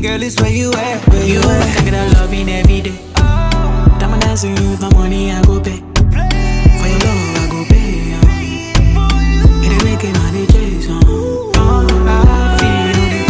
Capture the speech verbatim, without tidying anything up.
girl, it's where you at, where You you at. can get a loving every day. Diamond dancing with my money, I go pay.